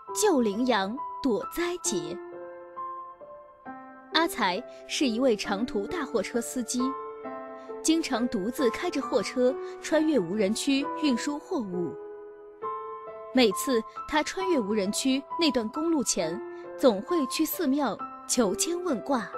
救羚羊躲灾劫。阿才是一位长途大货车司机，经常独自开着货车穿越无人区运输货物。每次他穿越无人区那段公路前，总会去寺庙求签问卦。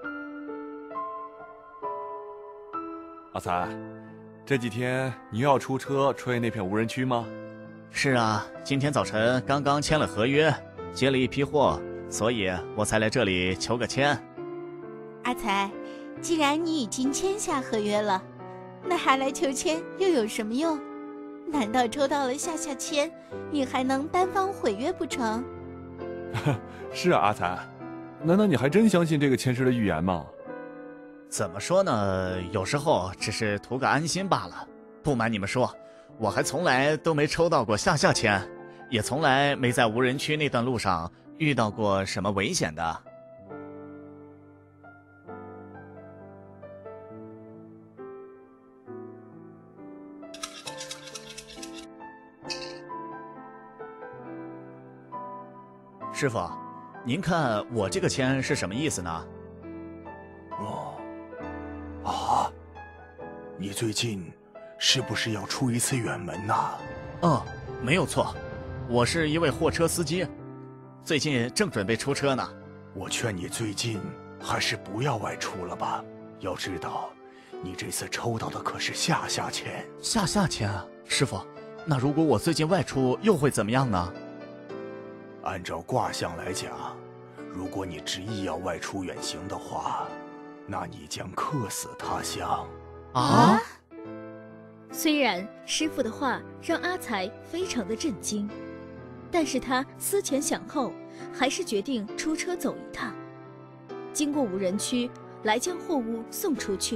阿才，这几天你又要出车穿越那片无人区吗？ 是啊，今天早晨刚刚签了合约，接了一批货，所以我才来这里求个签。 阿才，既然你已经签下合约了，那还来求签又有什么用？难道抽到了下签，你还能单方毁约不成？ 是啊，阿才，难道你还真相信这个签师的预言吗？ 怎么说呢，有时候只是图个安心罢了。不瞒你们说，我还从来都没抽到过下签，也从来没在无人区那段路上遇到过什么危险的。师傅，您看我这个签是什么意思呢？ 你最近是不是要出一次远门呐？ 没有错，我是一位货车司机，最近正准备出车呢。 我劝你最近还是不要外出了吧。要知道，你这次抽到的可是下签。 下签啊，师傅，那如果我最近外出又会怎么样呢？ 按照卦象来讲，如果你执意要外出远行的话，那你将客死他乡。 啊！ 虽然师傅的话让阿才非常的震惊，但是他思前想后，还是决定出车走一趟，经过无人区来将货物送出去。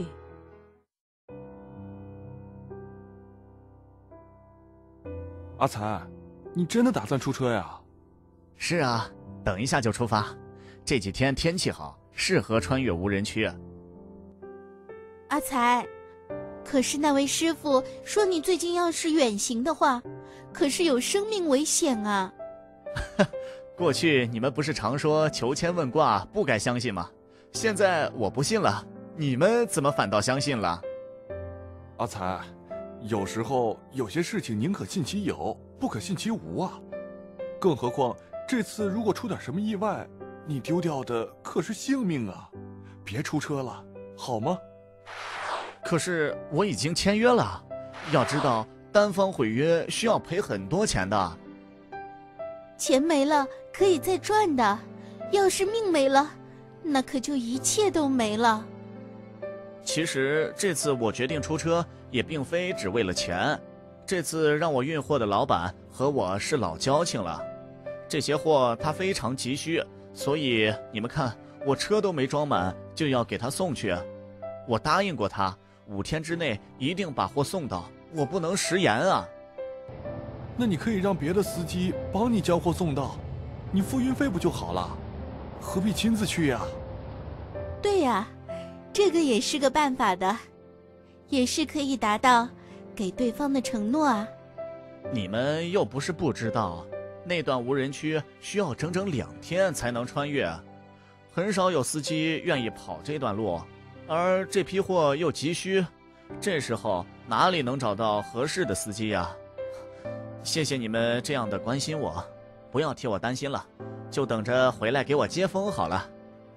阿才，你真的打算出车呀？ 是啊，等一下就出发。这几天天气好，适合穿越无人区。 阿才，可是那位师傅说你最近要是远行的话，可是有生命危险啊。 过去你们不是常说求签问卦不该相信吗？现在我不信了，你们怎么反倒相信了？ 阿才，有时候有些事情宁可信其有，不可信其无啊。更何况这次如果出点什么意外，你丢掉的可是性命啊！别出车了，好吗？ 可是我已经签约了，要知道单方毁约需要赔很多钱的。 钱没了可以再赚的，要是命没了，那可就一切都没了。 其实这次我决定出车也并非只为了钱，这次让我运货的老板和我是老交情了，这些货他非常急需，所以你们看，我车都没装满就要给他送去。我答应过他5天之内一定把货送到，我不能食言啊。 那你可以让别的司机帮你将货送到，你付运费不就好了？何必亲自去呀？ 对呀，这个也是个办法的，也是可以达到给对方的承诺啊。 你们又不是不知道，那段无人区需要整整2天才能穿越，很少有司机愿意跑这段路，而这批货又急需，这时候哪里能找到合适的司机呀？谢谢你们这样的关心我，不要替我担心了，就等着回来给我接风好了。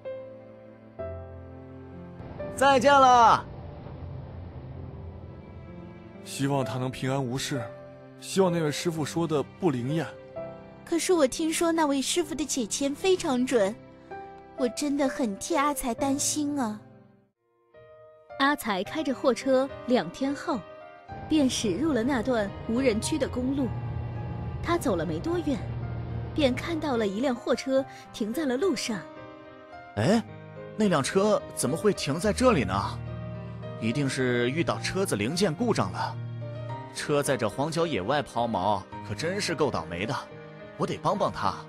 再见了。 希望他能平安无事，希望那位师傅说的不灵验。 可是我听说那位师傅的解签非常准，我真的很替阿才担心啊。 阿才开着货车2天后，便驶入了那段无人区的公路。他走了没多远，便看到了一辆货车停在了路上。 哎，那辆车怎么会停在这里呢？一定是遇到车子零件故障了。车在这荒郊野外抛锚，可真是够倒霉的，我得帮帮他。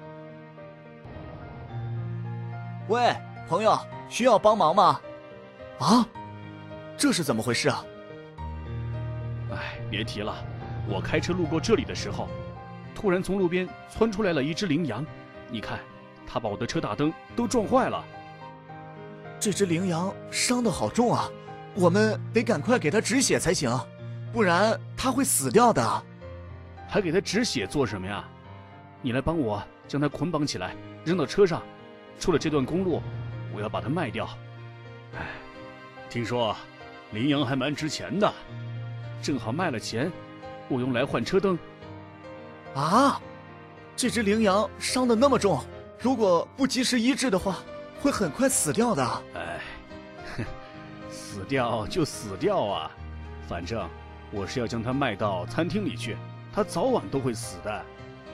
喂，朋友，需要帮忙吗？啊，这是怎么回事啊？ 哎，别提了，我开车路过这里的时候， 突然从路边窜出来了一只羚羊，你看，它把我的车大灯都撞坏了。 这只羚羊伤得好重啊，我们得赶快给它止血才行，不然它会死掉的。 还给它止血做什么呀？你来帮我将它捆绑起来，扔到车上。出了这段公路，我要把它卖掉。哎，听说羚羊还蛮值钱的，正好卖了钱，我用来换车灯。 啊，这只羚羊伤得那么重，如果不及时医治的话，会很快死掉的。 哎，死掉就死掉啊，反正我是要将它卖到餐厅里去，它早晚都会死的。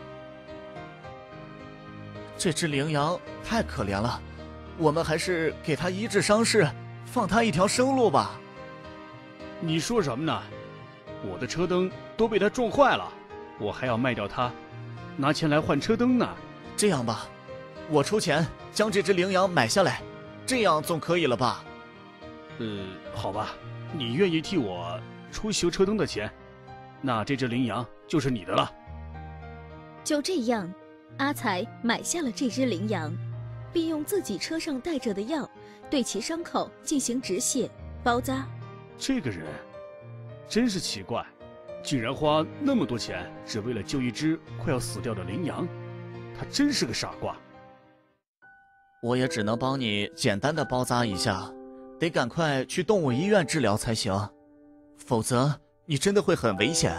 这只羚羊太可怜了，我们还是给它医治伤势，放它一条生路吧。 你说什么呢？我的车灯都被它撞坏了，我还要卖掉它，拿钱来换车灯呢。 这样吧，我出钱将这只羚羊买下来，这样总可以了吧？ 好吧，你愿意替我出修车灯的钱，那这只羚羊就是你的了。 就这样，阿才买下了这只羚羊，并用自己车上带着的药对其伤口进行止血、包扎。 这个人真是奇怪，竟然花那么多钱只为了救一只快要死掉的羚羊，他真是个傻瓜。 我也只能帮你简单的包扎一下，得赶快去动物医院治疗才行，否则你真的会很危险。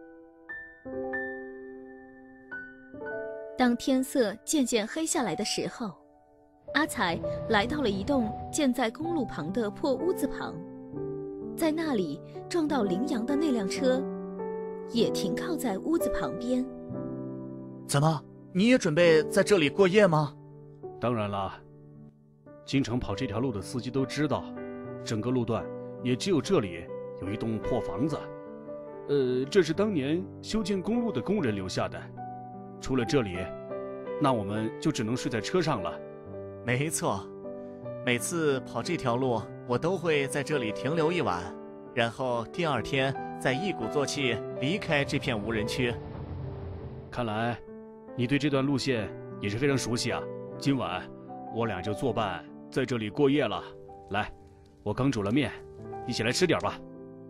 当天色渐渐黑下来的时候，阿才来到了一栋建在公路旁的破屋子旁，在那里撞到羚羊的那辆车也停靠在屋子旁边。 怎么，你也准备在这里过夜吗？ 当然了，经常跑这条路的司机都知道，整个路段也只有这里有一栋破房子。这是当年修建公路的工人留下的。除了这里，那我们就只能睡在车上了。 没错，每次跑这条路，我都会在这里停留一晚，然后第二天再一鼓作气离开这片无人区。 看来你对这段路线也是非常熟悉啊。今晚我俩就作伴在这里过夜了。来，我刚煮了面，一起来吃点吧。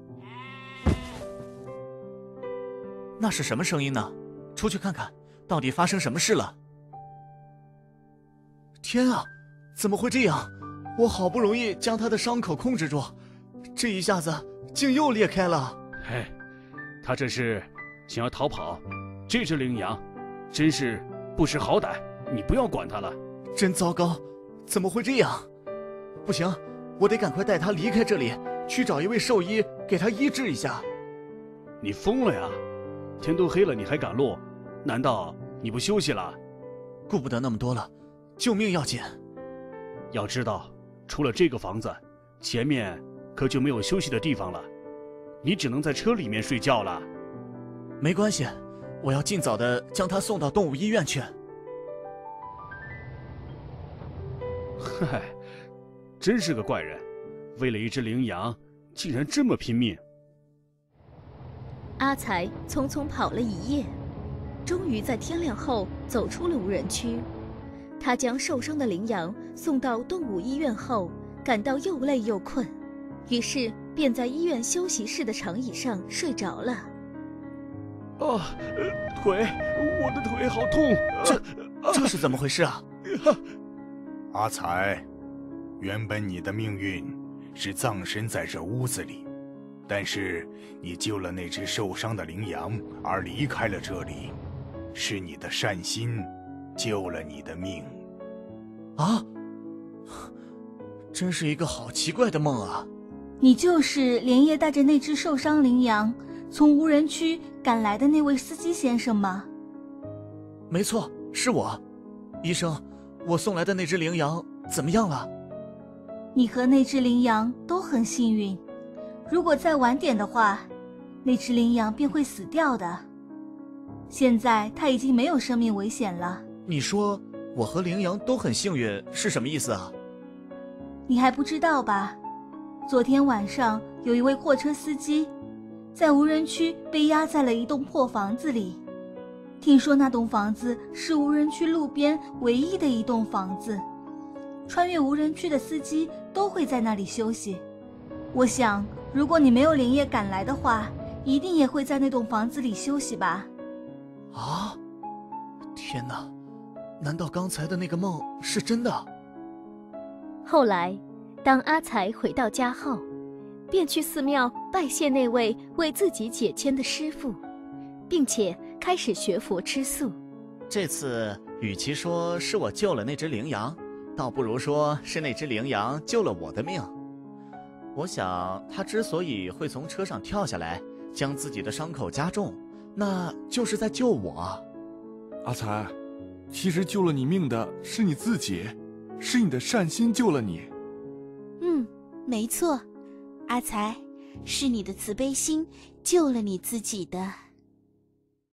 那是什么声音呢？出去看看，到底发生什么事了？天啊，怎么会这样？我好不容易将他的伤口控制住，这一下子竟又裂开了。 嘿，他这是想要逃跑。这只羚羊真是不识好歹，你不要管他了。 真糟糕，怎么会这样？不行，我得赶快带他离开这里，去找一位兽医给他医治一下。 你疯了呀？天都黑了你还赶路？难道你不休息了？ 顾不得那么多了，救命要紧。 要知道，除了这个房子，前面可就没有休息的地方了，你只能在车里面睡觉了。 没关系，我要尽早的将他送到动物医院去。 嗨，真是个怪人，为了一只羚羊，竟然这么拼命。 阿才匆匆跑了一夜，终于在天亮后走出了无人区。他将受伤的羚羊送到动物医院后，感到又累又困，于是便在医院休息室的长椅上睡着了。 腿，我的腿好痛！ 这是怎么回事啊？ 阿才，原本你的命运是葬身在这屋子里，但是你救了那只受伤的羚羊而离开了这里，是你的善心救了你的命。 啊，真是一个好奇怪的梦啊！ 你就是连夜带着那只受伤羚羊从无人区赶来的那位司机先生吗？ 没错，是我。医生，我送来的那只羚羊怎么样了？ 你和那只羚羊都很幸运，如果再晚点的话，那只羚羊便会死掉的。现在它已经没有生命危险了。 你说我和羚羊都很幸运是什么意思啊？ 你还不知道吧？昨天晚上有一位货车司机在无人区被压在了一栋破房子里， 听说那栋房子是无人区路边唯一的一栋房子，穿越无人区的司机都会在那里休息。我想，如果你没有连夜赶来的话，一定也会在那栋房子里休息吧。 啊！天哪，难道刚才的那个梦是真的？ 后来，当阿才回到家后，便去寺庙拜谢那位为自己解签的师父，并且开始学佛吃素。 这次与其说是我救了那只羚羊，倒不如说是那只羚羊救了我的命。我想，他之所以会从车上跳下来，将自己的伤口加重，那就是在救我。 阿才，其实救了你命的是你自己，是你的善心救了你。 没错，阿才，是你的慈悲心救了你自己的。